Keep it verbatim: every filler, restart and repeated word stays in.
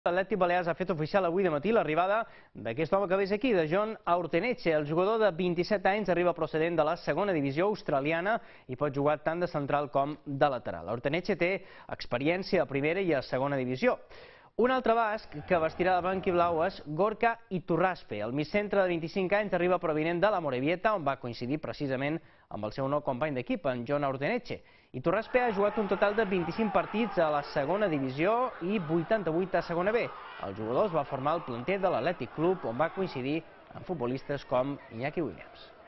L'Atlètic Balears ha fet oficial avui de matí l'arribada d'aquest home que ves aquí, de John Aurtenetxe. El jugador de vint-i-set anys arriba procedent de la segona divisió australiana i pot jugar tant de central com de lateral. Aurtenetxe té experiència a primera i a segona divisió. Un altre basc que vestirà de blanc i blau és Gorka Iturraspe. El migcentre de vint-i-cinc anys arriba provinent de la Morevieta, on va coincidir precisament amb el seu nou company d'equip, en John Aurtenetxe. Iturraspe ha jugat un total de vint-i-cinc partits a la segona divisió i vuitanta-vuit a segona B. El jugador es va formar al planter de l'Atlètic Club, on va coincidir amb futbolistes com Iñaki Williams.